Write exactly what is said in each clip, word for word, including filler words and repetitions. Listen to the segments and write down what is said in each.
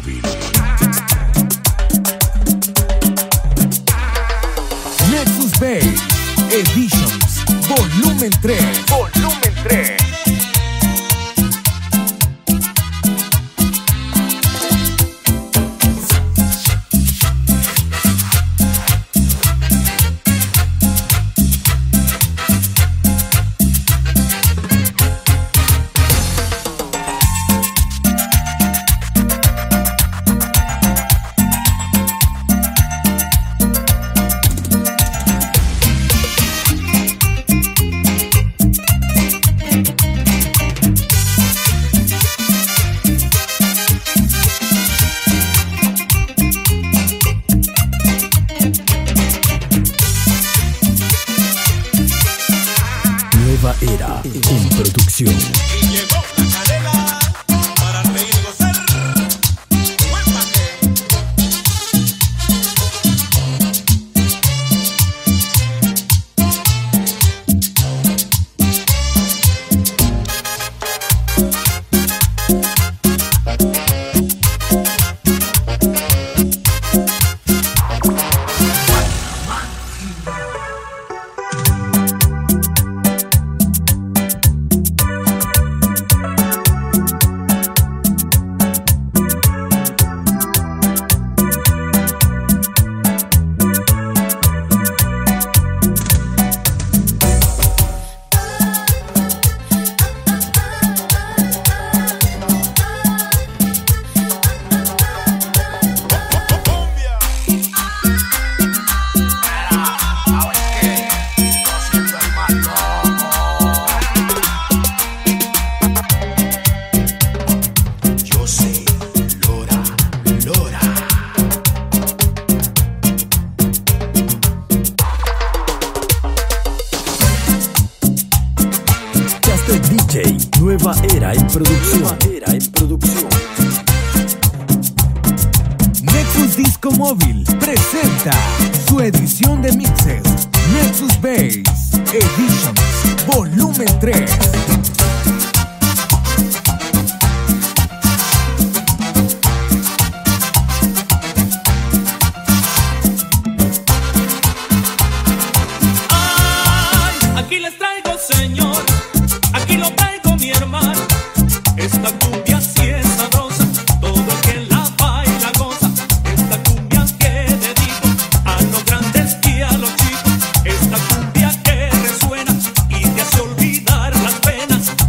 móvil. Nexus Bass Editions Volumen tres. Volumen tres. Era en producción. Y llegó la canela para reír y gozar. Buen D J Nueva Era en producción. Nueva Era en producción. Nexus Disco Móvil presenta su edición de mixes Nexus Bass Editions Volumen tres. Aquí les traigo, señor, aquí lo traigo, mi hermano. Esta cumbia sí es sabrosa, todo el que la baila goza. Esta cumbia que dedico a los grandes y a los chicos. Esta cumbia que resuena y te hace olvidar las penas.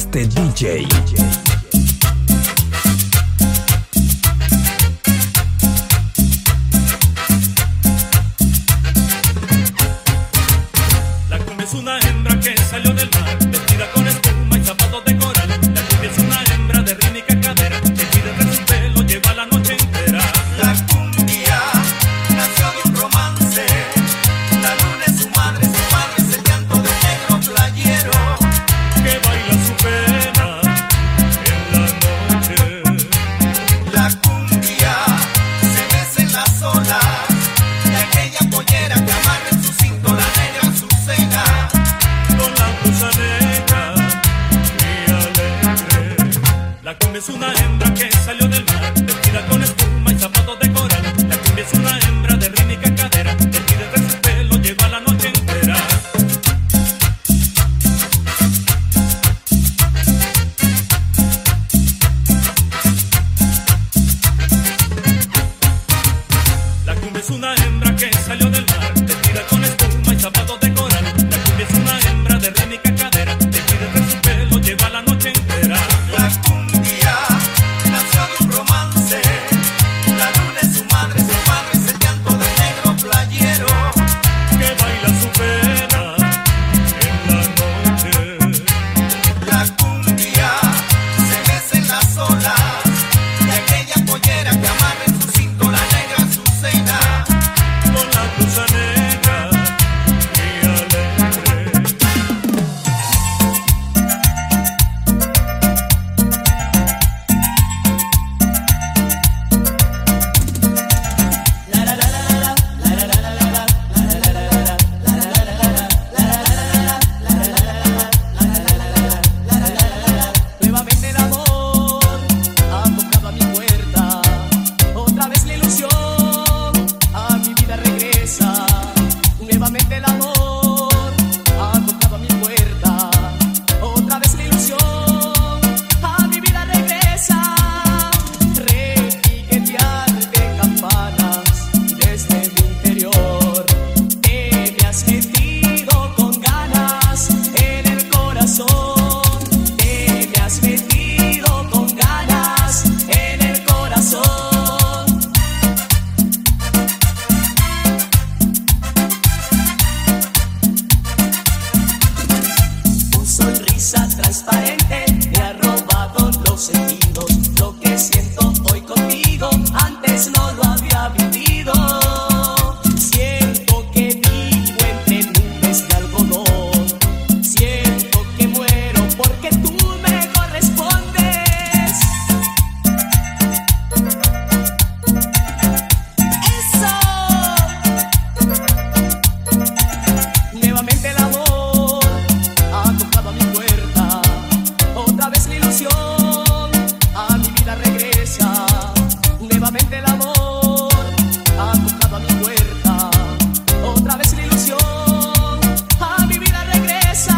Just the D J. La cumbia es una hembra que salió del mar, vestida con espuma y zapatos de coral. La cumbia es una hembra de rítmica cadera, que pide entre su pelo, lleva la noche entera. La cumbia nació de un romance, la luna es su madre, su padre es el llanto del negro playero, que baila su pena en la noche. la cumbia se besa en las olas, de aquella pollera que amarra en su cinto la negra en su cena. Con la blusa negra y alegre. La cumbia es una hembra que salió del mar, vestida con espuma y zapatos de coral. La cumbia es una hembra de rítmica cadera, que pide entre su pelo, lleva la noche entera. La cumbia es una hembra que salió del mar, vestida con espuma y zapatos de coral. La cumbia es una hembra de rítmica cadera, que pide entre su pelo, lleva la noche entera. La cumbia nació de un romance, la luna es su madre, su padre es el llanto del negro playero, Que baila su pena en la noche. la cumbia se besa en las olas, de aquella pollera que amarra en su cinto la negra en su cena. Con la blusa negra y alegre. Nuevamente el amor ha tocado a mi puerta, otra vez la ilusión a mi vida regresa. Nuevamente el amor ha tocado a mi puerta, otra vez la ilusión a mi vida regresa. Repiquetear de campanas desde mi interior, te me has metido con ganas en el corazón, te me has metido con ganas en el corazón. Tu sonrisa transparente me ha robado los sentidos. Lo que siento hoy contigo antes no lo había vivido. Siento que vivo entre nubes de algodón, siento que muero porque tú me correspondes. ¡Eso! Nuevamente el amor ha tocado a mi puerta, otra vez la ilusión a mi vida regresa. Nuevamente el amor ha tocado a mi puerta, otra vez la ilusión a mi vida regresa.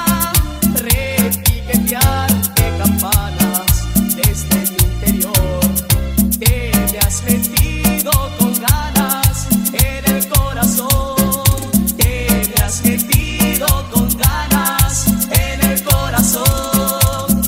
Repiquetear de campanas desde mi interior, te me has metido con ganas en el corazón, te me has metido con ganas en el corazón.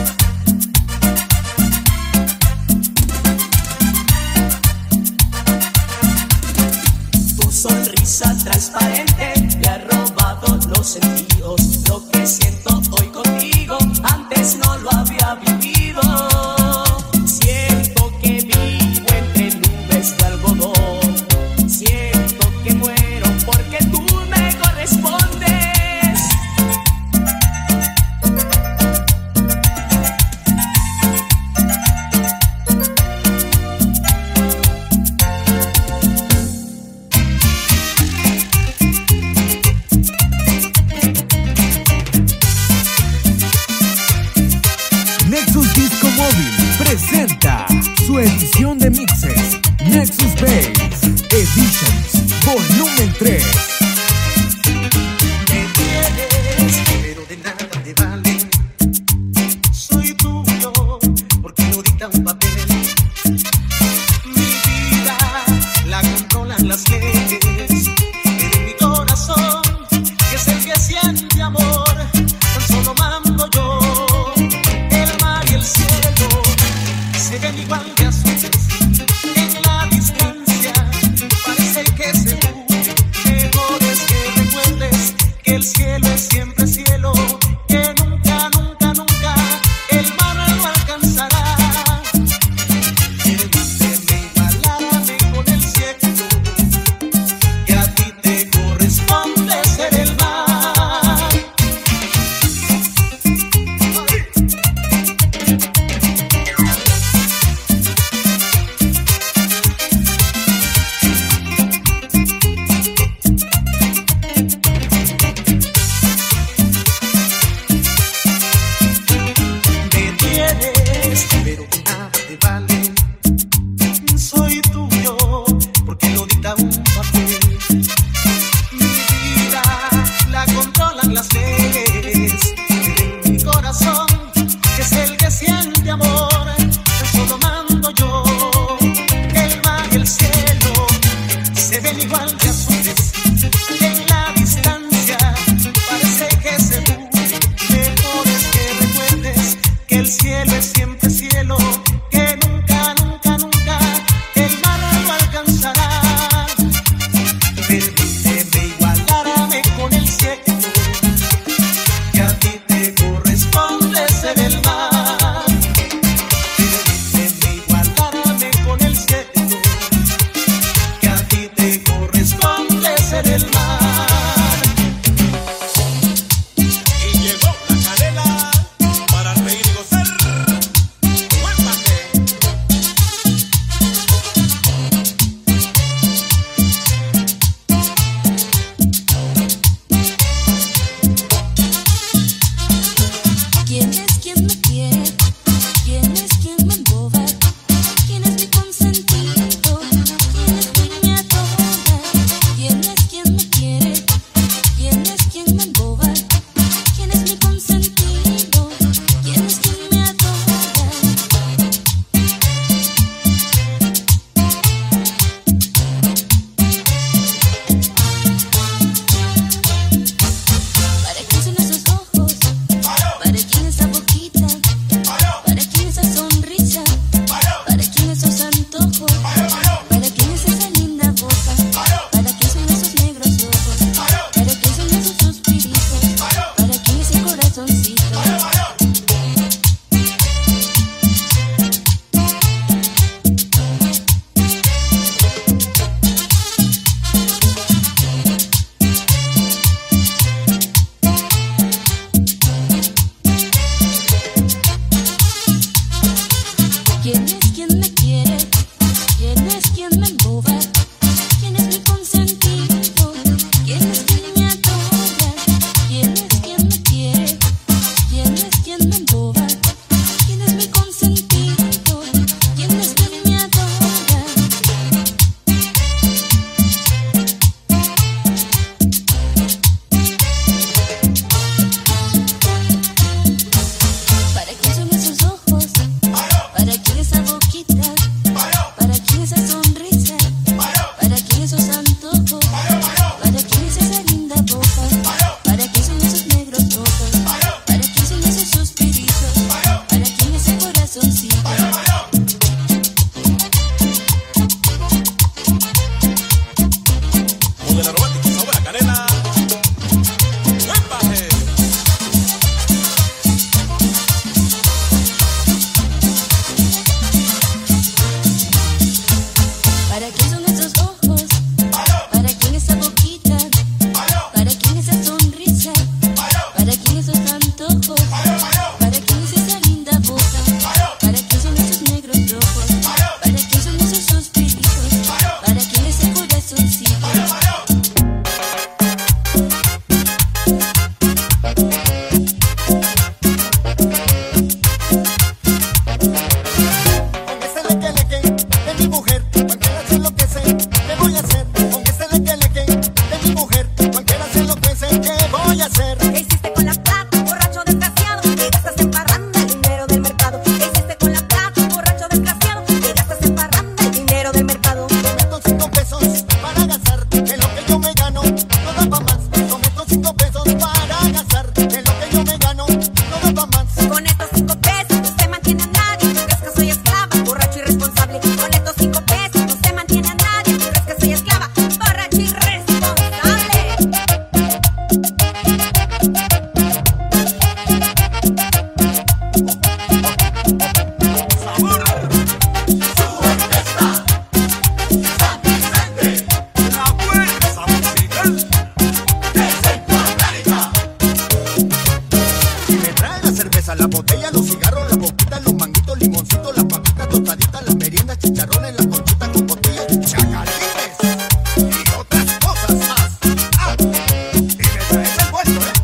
Tu sonrisa transparente me ha robado los sentidos. Lo que siento hoy contigo antes no lo había vivido. Siento que vivo entre nubes de algodón, siento que muero porque tú me correspondes. Nexus Disco Móvil presenta su edición de mixes Nexus Bass Editions Volumen tres. Me tienes, pero de nada te vale. Soy tuyo, porque lo dicta un papel. Mi vida la controlan las leyes. En mi corazón, que es el que siente amor, tan solo mando yo. Para quien son esos ojos, para quien esa voz. tosaditas, las meriendas, chicharrones, la conchita con botella, chacalites y otras cosas más. Ah, y me traes el vuelto, ¿eh?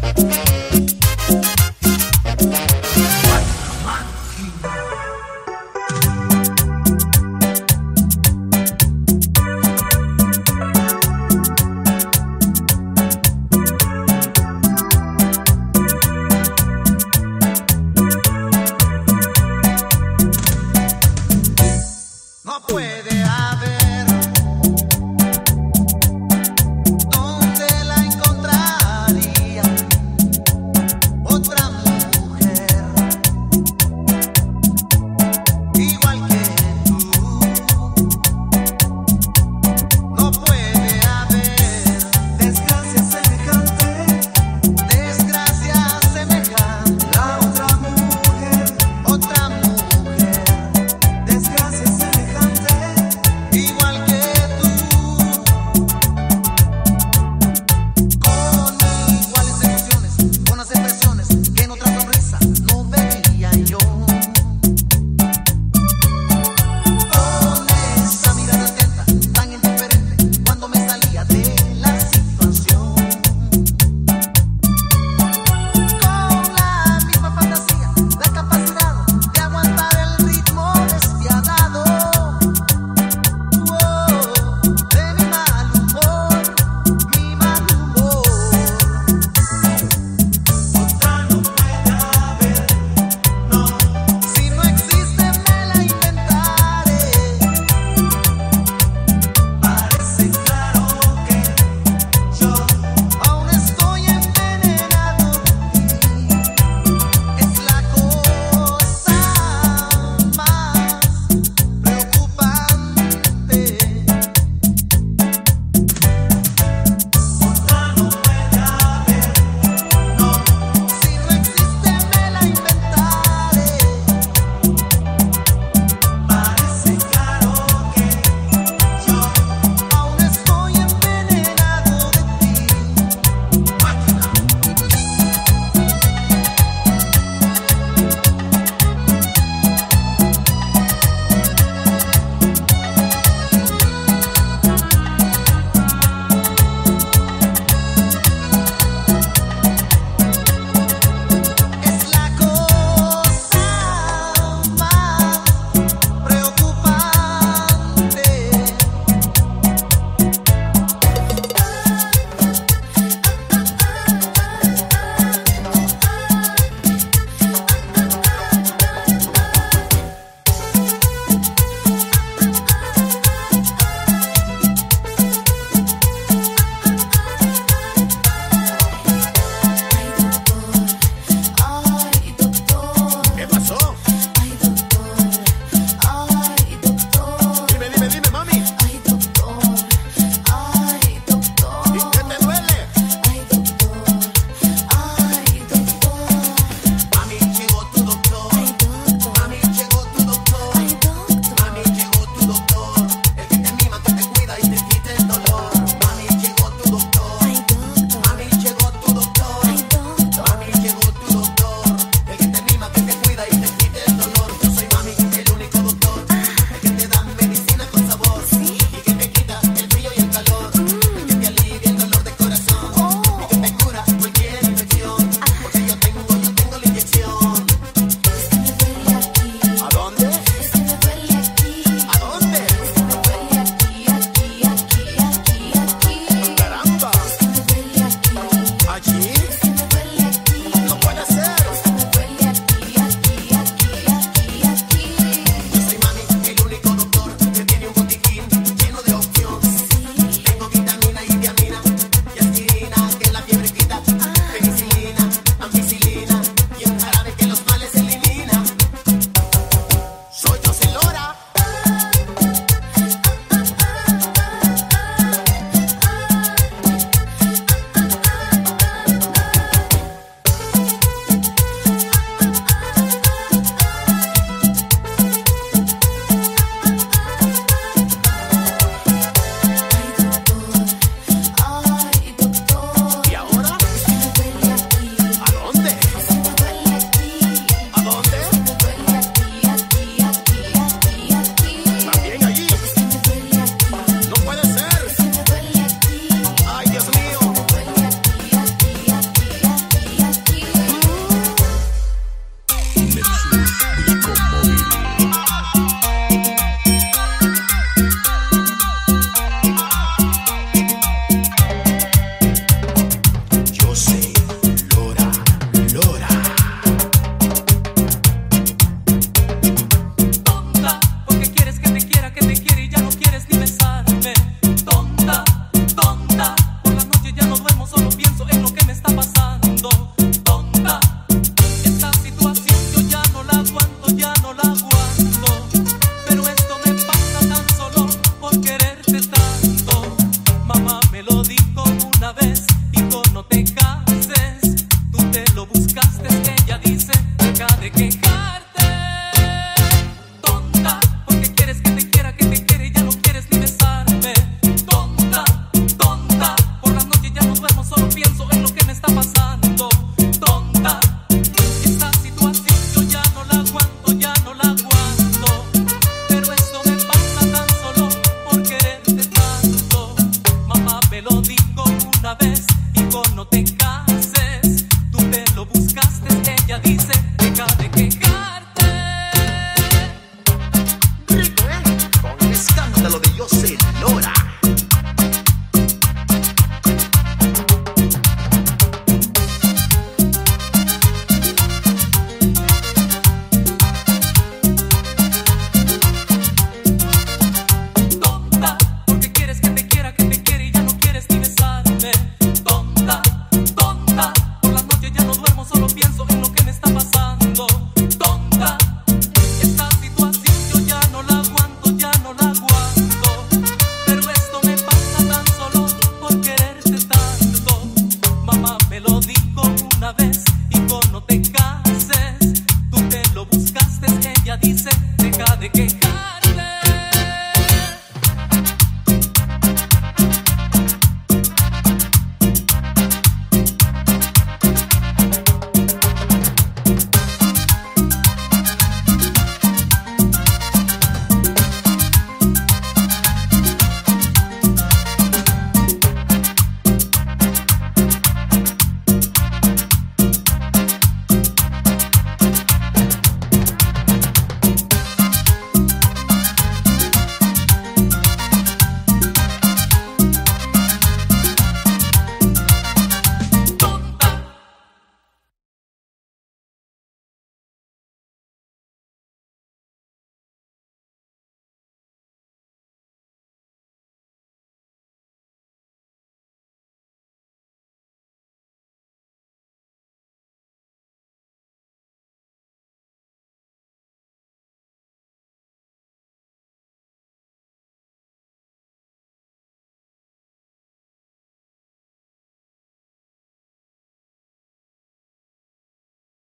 No puede haber donde la encontraría otra mujer igual que tú. No puede haber desgracia semejante, desgracia semejante. La otra mujer, otra mujer, desgracia semejante. de quejar.